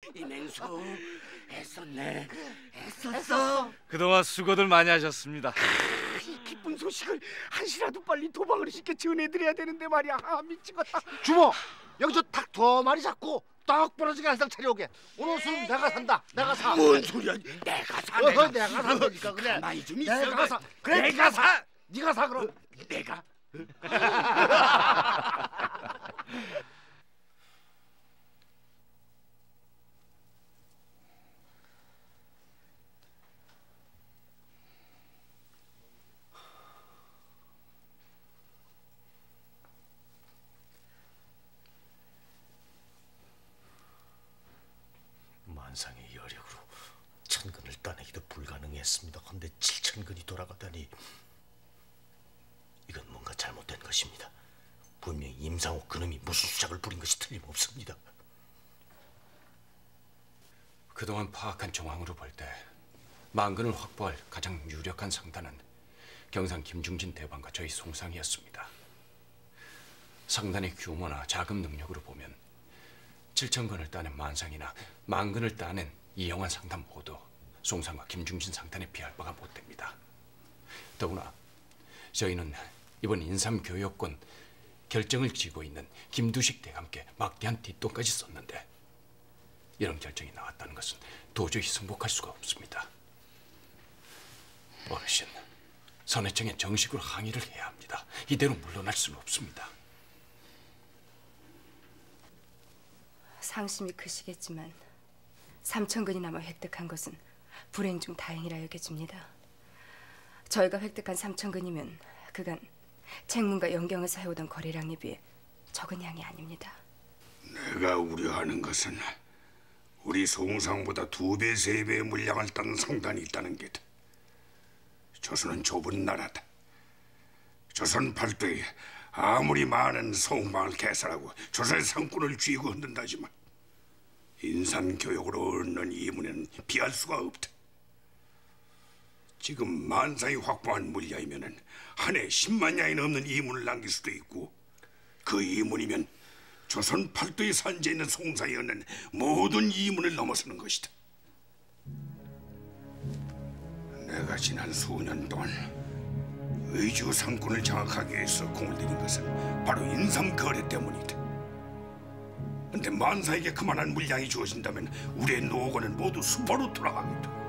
이맹수 애썼네. 애썼어. 그동안 수고들 많이 하셨습니다. 이 기쁜 소식을 한시라도 빨리 도방을 시켜 전해드려야 되는데 말이야. 미치겠다. 주모, 여기 저 닭 2마리 잡고 딱 부러지게 한 상 차려오게. 오늘 술 내가 산다. 내가 사. 뭔 소리야? 내가 사. 내가 산다니까. 그래. 가만히 좀 있어. 내가 사. 그래, 내가 사. 네가 사 그럼. 내가. 만상의 여력으로 1000근을 따내기도 불가능했습니다. 그런데 7000근이 돌아가다니 이건 뭔가 잘못된 것입니다. 분명히 임상옥 그놈이 무슨 수작을 부린 것이 틀림없습니다. 그동안 파악한 정황으로 볼 때 만근을 확보할 가장 유력한 상단은 경상 김중진 대방과 저희 송상이었습니다. 상단의 규모나 자금 능력으로 보면 7000근을 따낸 만상이나 만근을 따낸 이영환 상단 모두 송상과 김중진 상단에 비할 바가 못됩니다. 더구나 저희는 이번 인삼교역권 결정을 쥐고 있는 김두식 대감께 막대한 뒷돈까지 썼는데 이런 결정이 나왔다는 것은 도저히 승복할 수가 없습니다. 어르신, 선해청에 정식으로 항의를 해야 합니다. 이대로 물러날 수는 없습니다. 상심이 크시겠지만 3000근이나마 획득한 것은 불행 중 다행이라 여겨집니다. 저희가 획득한 3000근이면 그간 책문과 영경에서 해오던 거래량에 비해 적은 양이 아닙니다. 내가 우려하는 것은 우리 송상보다 2배, 3배의 물량을 따는 상단이 있다는 게다. 조선은 좁은 나라다. 조선 팔도에 아무리 많은 소음방을 개설하고 조선의 상권을 쥐고 흔든다지만 인삼교역으로 얻는 이문에는 비할 수가 없다. 지금 만상이 확보한 물량이면 한 해 10만 양이 넘는 이문을 남길 수도 있고 그 이문이면 조선 팔도에 산재 있는 송상이 얻는 모든 이문을 넘어서는 것이다. 내가 지난 수년 동안 의주 상권을 장악하기 위해서 공을 들인 것은 바로 인삼 거래 때문이다. 그런데 만사에게 그만한 물량이 주어진다면 우리의 노고는 모두 수포로 돌아가게 돼.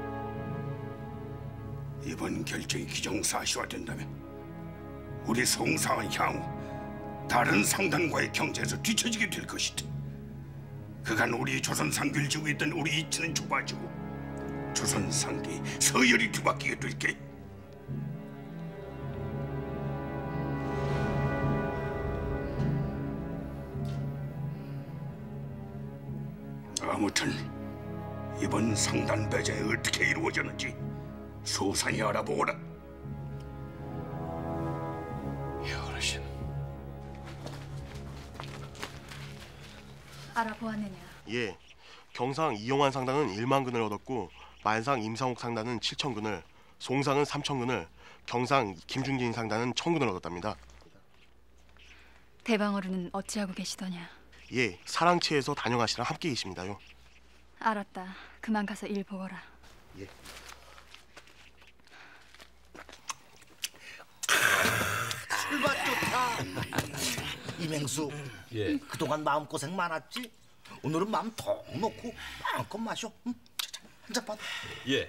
이번 결정이 기정사실화된다면 우리 송상은 향후 다른 상단과의 경쟁에서 뒤처지게 될 것이다. 그간 우리 조선 상규를 지고 있던 우리 이치는 좁아지고 조선 상기 서열이 뒤바뀌게 될게. 아무튼 이번 상단 배제에 어떻게 이루어졌는지 소상히 알아보거라. 예, 어르신. 알아보았느냐? 예, 경상 이영환 상단은 1만 근을 얻었고 만상 임상옥 상단은 7000근을, 송상은 3000근을, 경상 김중진 상단은 1000근을 얻었답니다. 대방어른은 어찌하고 계시더냐? 예, 사랑채에서 단영아 씨랑 함께 계십니다요. 알았다. 그만 가서 일 보거라. 예. 술맛 좋다. 이맹수, 예. 그동안 마음고생 많았지? 오늘은 마음 더 놓고 마음껏 마셔. 응? 한잔 받아. 예.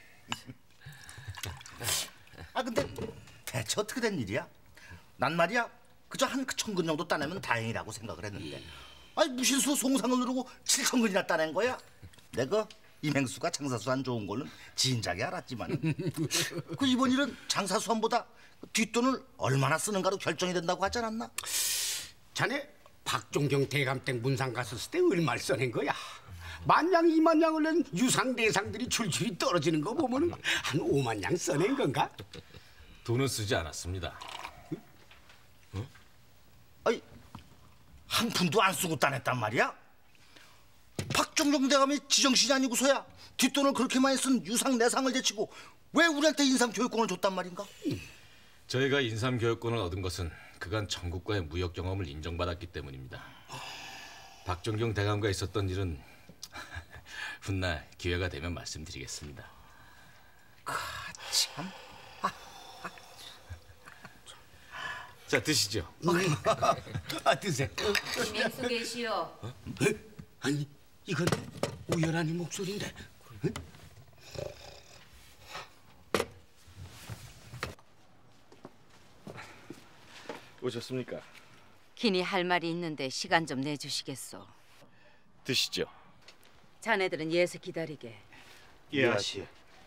아 근데 대체 어떻게 된 일이야? 난 말이야 그저 한 1000근 정도 따내면 다행이라고 생각을 했는데 아니 무신수 송상을 누르고 7000근이나 따낸 거야? 내가 이맹수가 장사수완 좋은 거는 진작에 알았지만 그 이번 일은 장사수완보다 뒷돈을 얼마나 쓰는가로 결정이 된다고 하지 않았나? 자네 박종경 대감댁 문상 갔었을 때 얼마를 써낸 거야? 10,000양, 20,000양을 낸 유상 대상들이 줄줄이 떨어지는 거 보면 한 5만 양 써낸 건가? 돈은 쓰지 않았습니다. 아니 한 푼도 안 쓰고 따냈단 말이야? 박종경 대감이 지정신이 아니고서야 뒷돈을 그렇게 많이 쓴 유상 내상을 제치고 왜 우리한테 인삼교육권을 줬단 말인가? 저희가 인삼교육권을 얻은 것은 그간 전국과의 무역 경험을 인정받았기 때문입니다. 박종경 대감과 있었던 일은 훗날 기회가 되면 말씀드리겠습니다. 참. 자, 드시죠. 드세요. 이맹수 계시오. 아니, 이건 우연한 목소리인데. 오셨습니까? 긴히 할 말이 있는데 시간 좀 내주시겠소. 드시죠. 자네들은 예서 기다리게. 예, 아씨.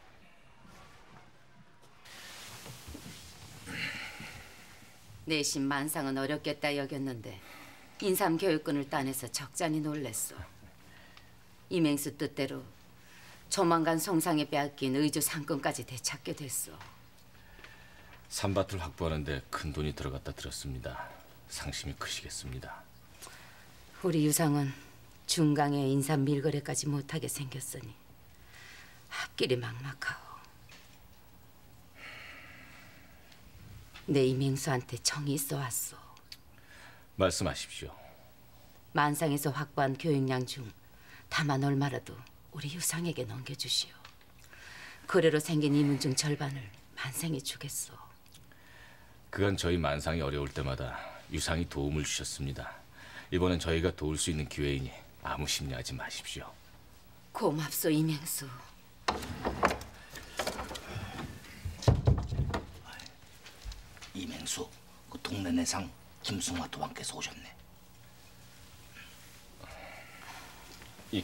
내심 만상은 어렵겠다 여겼는데 인삼 교육권을 따내서 적잖이 놀랬소. 이맹수 뜻대로 조만간 송상에 빼앗긴 의주 상권까지 되찾게 됐소. 산밭을 확보하는데 큰 돈이 들어갔다 들었습니다. 상심이 크시겠습니다. 우리 유상은 중강에 인삼 밀거래까지 못하게 생겼으니 앞길이 막막하오. 내 이맹수한테 정이 있어 왔소. 말씀하십시오. 만상에서 확보한 교육량 중 다만 얼마라도 우리 유상에게 넘겨주시오. 거래로 생긴 이문 중 절반을 만상이 주겠소. 그건 저희 만상이 어려울 때마다 유상이 도움을 주셨습니다. 이번엔 저희가 도울 수 있는 기회이니 아무 심려하지 마십시오. 고맙소 이맹수. 이맹수, 그 동네 내상 김승화 도왕께서 오셨네. 이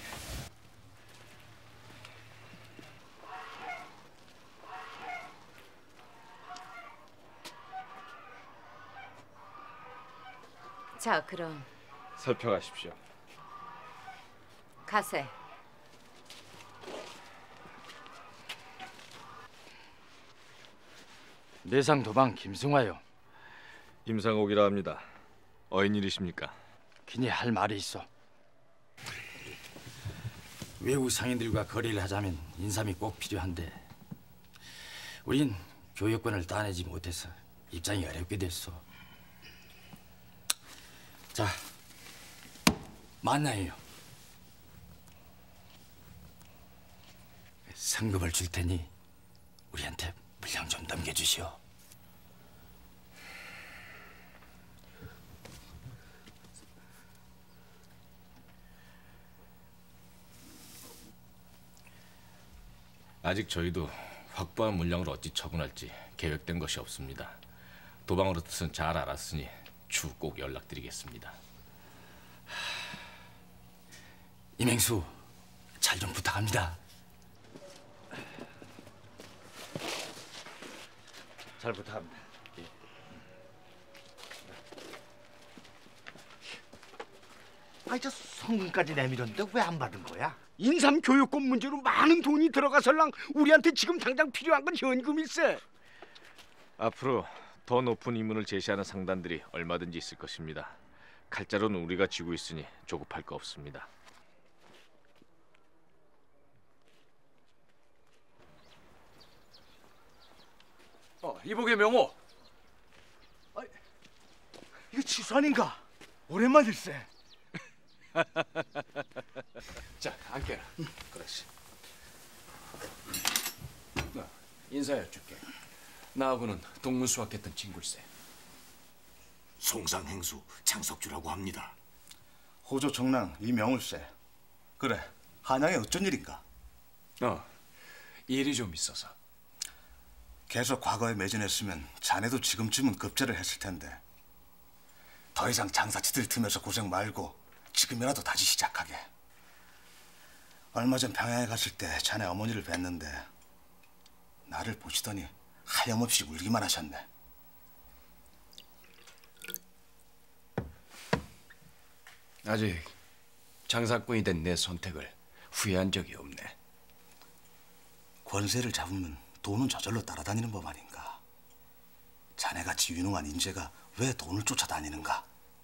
자, 그럼 살펴가십시오. 가세. 내상 도방 김승화요. 임상옥이라 합니다. 어인일이십니까? 긴히 할 말이 있어. 외국 상인들과 거래를 하자면 인삼이 꼭 필요한데 우린 교역권을 따내지 못해서 입장이 어렵게 됐어. 자, 만나요. 상금을 줄 테니 우리한테 물량 좀 넘겨주시오. 아직 저희도 확보한 물량을 어찌 처분할지 계획된 것이 없습니다. 도방으로 뜻은 잘 알았으니 추후 꼭 연락드리겠습니다. 이맹수, 잘 좀 부탁합니다. 잘 부탁합니다. 아니 저 성금까지 내밀었는데 왜 안 받은 거야? 인삼 교육권 문제로 많은 돈이 들어가설랑 우리한테 지금 당장 필요한 건 현금일세. 앞으로 더 높은 임무를 제시하는 상단들이 얼마든지 있을 것입니다. 칼자루는 우리가 쥐고 있으니 조급할 거 없습니다. 이복의 명호. 이거 지수 아닌가? 오랜만일세. 자, 앉게라. 그렇지. 인사해 줄게. 나하고는 동문 수학했던 친구일세. 송상행수 장석주라고 합니다. 호조 정랑 이명울세. 그래, 한양에 어쩐 일인가? 일이 좀 있어서. 계속 과거에 매진했으면 자네도 지금쯤은 급제를 했을 텐데. 더 이상 장사 치들틈에서 고생 말고 지금이라도 다시 시작하게. 얼마 전 평양에 갔을 때 자네 어머니를 뵀는데 나를 보시더니 하염없이 울기만 하셨네. 아직 장사꾼이 된 내 선택을 후회한 적이 없네. 권세를 잡으면 돈은 저절로 따라다니는 법 아닌가? 자네같이 유능한 인재가 왜 돈을 쫓아다니는가?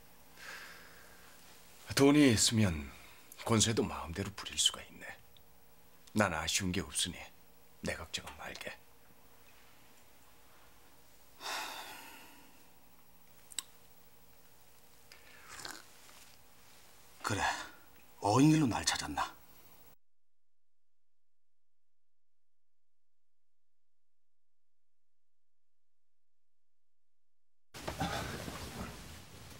돈이 있으면 권세도 마음대로 부릴 수가 있네. 난 아쉬운 게 없으니 내 걱정은 말게. 그래, 어인일로 날 찾았나?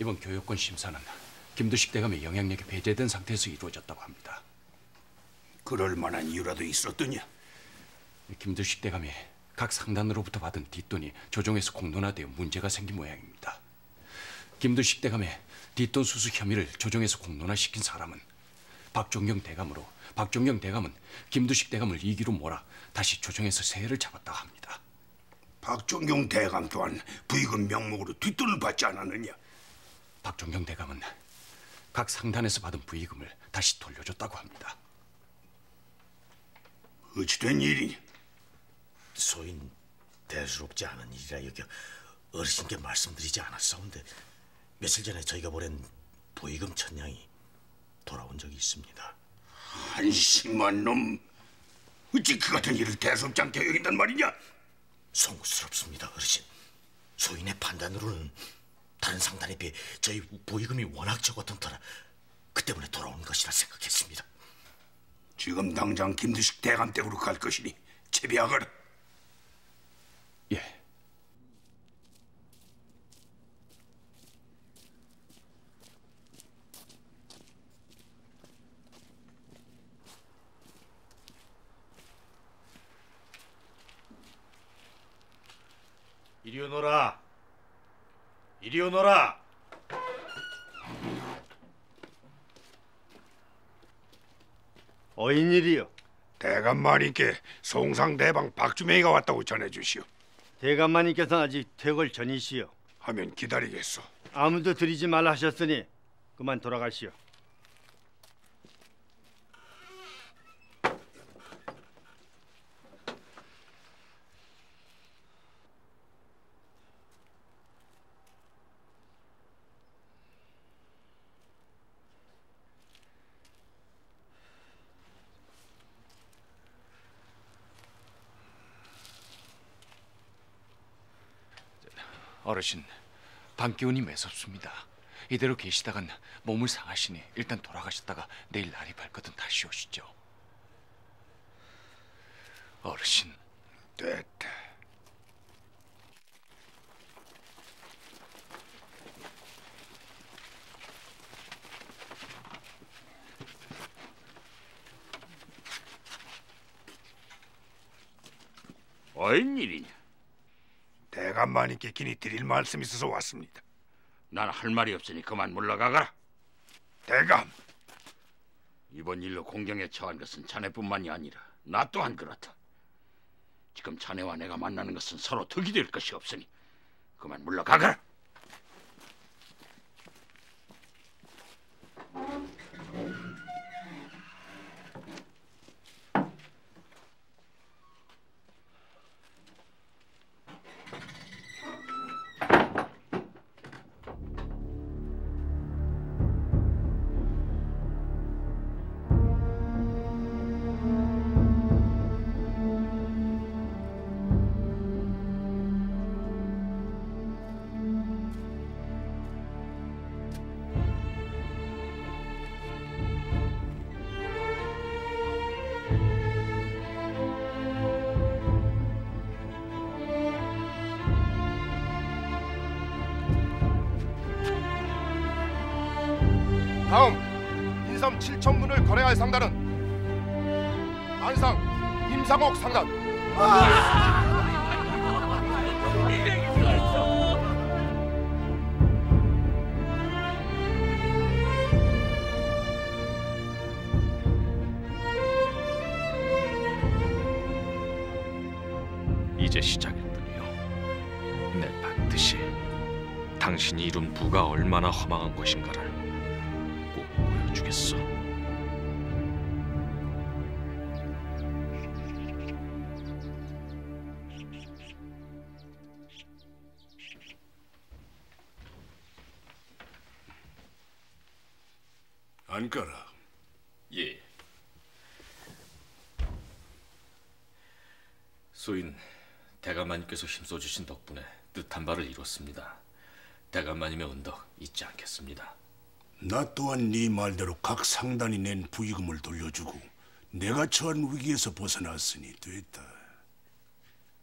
이번 교역권 심사는 김두식 대감의 영향력이 배제된 상태에서 이루어졌다고 합니다. 그럴 만한 이유라도 있었더냐? 김두식 대감이 각 상단으로부터 받은 뒷돈이 조정에서 공론화되어 문제가 생긴 모양입니다. 김두식 대감의 뒷돈 수수 혐의를 조정에서 공론화시킨 사람은 박종경 대감으로, 박종경 대감은 김두식 대감을 이기로 몰아 다시 조정에서 세해를 잡았다고 합니다. 박종경 대감 또한 부의금 명목으로 뒷돈을 받지 않았느냐? 박종경 대감은 각 상단에서 받은 부의금을 다시 돌려줬다고 합니다. 어찌된 일이냐? 소인 대수롭지 않은 일이라 여겨 어르신께 말씀드리지 않았사온데 며칠 전에 저희가 보낸 부의금 1000냥이 돌아온 적이 있습니다. 한심한 놈! 어찌 그 같은 일을 대수롭지 않게 여긴단 말이냐? 송구스럽습니다, 어르신. 소인의 판단으로는 다른 상단에 비해 저희 부의금이 워낙 적었던 터라 그 때문에 돌아온 것이라 생각했습니다. 지금 당장 김두식 대감 댁으로 갈 것이니 채비하거라. 예. 이리 오너라. 이리 오너라. 어인일이요. 대감마님께 송상대방 박주명이가 왔다고 전해주시오. 대감마님께서는 아직 퇴걸 전이시오. 하면 기다리겠소. 아무도 들이지 말라 하셨으니 그만 돌아가시오. 어르신, 밤기운이 매섭습니다. 이대로 계시다간 몸을 상하시니 일단 돌아가셨다가 내일 날이 밝거든 다시 오시죠. 어르신. 됐다. 웬일이냐? 대감마님께 긴히 드릴 말씀이 있어서 왔습니다. 난 할 말이 없으니 그만 물러가거라. 대감! 이번 일로 공경에 처한 것은 자네뿐만이 아니라 나 또한 그렇다. 지금 자네와 내가 만나는 것은 서로 득이 될 것이 없으니 그만 물러가거라. 다음 인삼 7천문을 거래할 상단은 안상 임상옥 상단. 이제 시작일 뿐이요. 내 반드시 당신이 이룬 부가 얼마나 허망한 것인가를 꼭 보여주겠어. 앉거라. 예. 소인 대감마님께서 힘써주신 덕분에 뜻한 바를 이뤘습니다. 대감마님의 은덕 잊지 않겠습니다. 나 또한 네 말대로 각 상단이 낸 부의금을 돌려주고 내가 처한 위기에서 벗어났으니 됐다.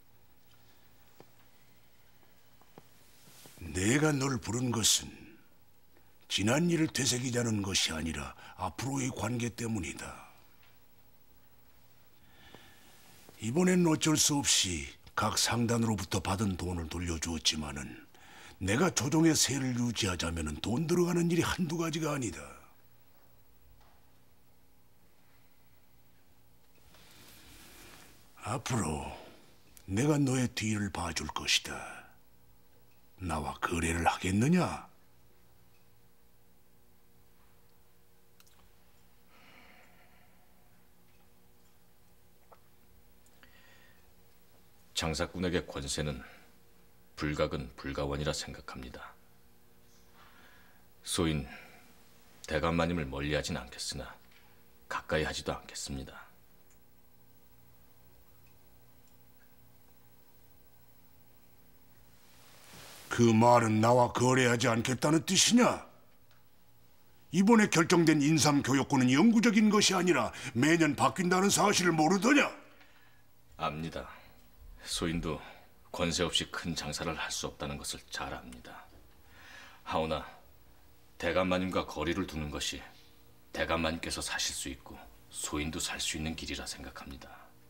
내가 널 부른 것은 지난 일을 되새기자는 것이 아니라 앞으로의 관계 때문이다. 이번엔 어쩔 수 없이 각 상단으로부터 받은 돈을 돌려주었지만은 내가 조정의 세를 유지하자면은 돈 들어가는 일이 한두 가지가 아니다. 앞으로 내가 너의 뒤를 봐줄 것이다. 나와 거래를 하겠느냐? 장사꾼에게 권세는 불가근 불가원이라 생각합니다. 소인 대감마님을 멀리하진 않겠으나 가까이 하지도 않겠습니다. 그 말은 나와 거래하지 않겠다는 뜻이냐? 이번에 결정된 인삼교육권은 영구적인 것이 아니라 매년 바뀐다는 사실을 모르더냐? 압니다. 소인도 권세 없이 큰 장사를 할 수 없다는 것을 잘 압니다. 하오나 대감마님과 거리를 두는 것이 대감마님께서 사실 수 있고 소인도 살 수 있는 길이라 생각합니다.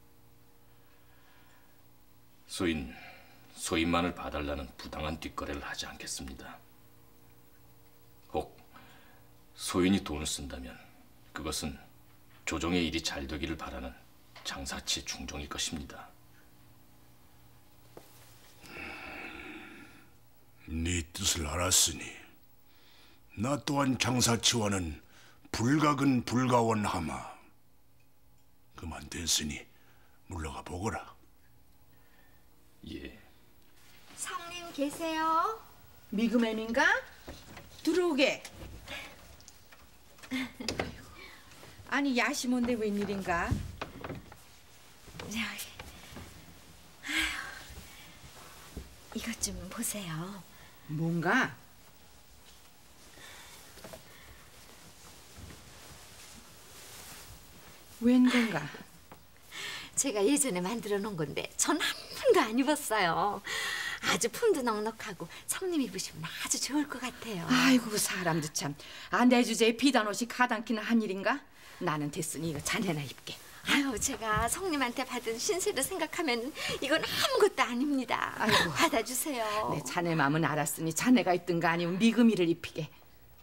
소인만을 봐달라는 부당한 뒷거래를 하지 않겠습니다. 혹 소인이 돈을 쓴다면 그것은 조정의 일이 잘 되기를 바라는 장사치 중종일 것입니다. 네 뜻을 알았으니 나 또한 장사치와는 불가근 불가원하마. 그만 됐으니 물러가 보거라. 예. 성님 계세요? 미금애인가? 들어오게. 아니 야심온데 웬일인가? 이것 좀 보세요. 뭔가? 웬 건가? 제가 예전에 만들어 놓은 건데 전 한 번도 안 입었어요. 아주 품도 넉넉하고 성님 입으시면 아주 좋을 것 같아요. 아이고 사람도 참. 아, 내 주제에 비단 옷이 가당키나 한 일인가? 나는 됐으니 이거 자네나 입게. 아유, 제가 성님한테 받은 신세를 생각하면 이건 아무것도 아닙니다. 아이고. 받아주세요. 내 자네 마음은 알았으니 자네가 입든가 아니면 미금이를 입히게.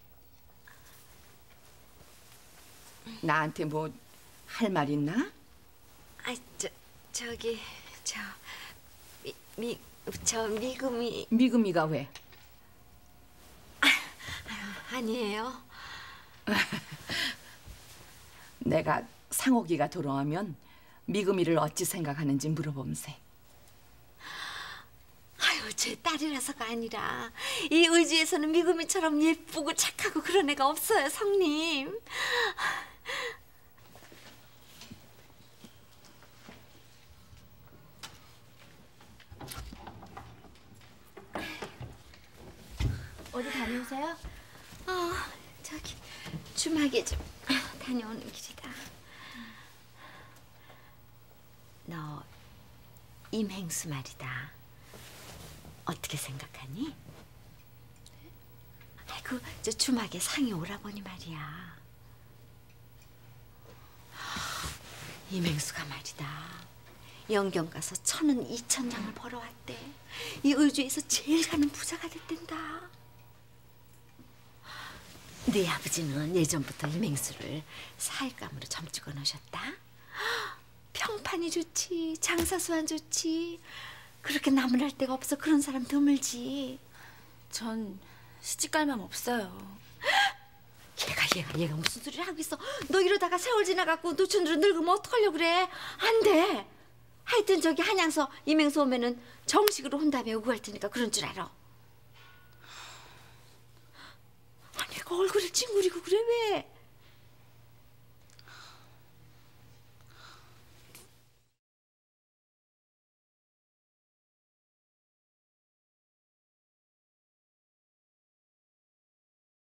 나한테 뭐 할 말 있나? 아, 저기 미금이. 미금이가 왜? 아니에요. 내가 상옥이가 돌아오면 미금이를 어찌 생각하는지 물어봄세. 아유, 제 딸이라서가 아니라 이 의지에서는 미금이처럼 예쁘고 착하고 그런 애가 없어요, 성님. 어디 다녀오세요? 저기 주막에 좀 다녀오는 길이다. 너 임행수 말이다. 어떻게 생각하니? 아이고, 저 주막에 상이 오라버니 말이야. 임행수가 말이다. 영경 가서 1,000원 2,000장을 벌어왔대. 이 의주에서 제일 가는 부자가 됐댄다. 네 아버지는 예전부터 임행수를 사익감으로 점찍어 놓으셨다. 평판이 좋지, 장사수완 좋지. 그렇게 나무랄 데가 없어. 그런 사람 드물지. 전 시집갈 맘 없어요. 얘가 무슨 소리를 하고 있어. 너 이러다가 세월 지나갖고 노천으로 늙으면 어떡하려고 그래. 안 돼. 하여튼 저기 한양서 임행수 오면은 정식으로 혼담에 오고 할 테니까 그런 줄 알아. 아니, 그 얼굴을 찡그리고 그래 왜?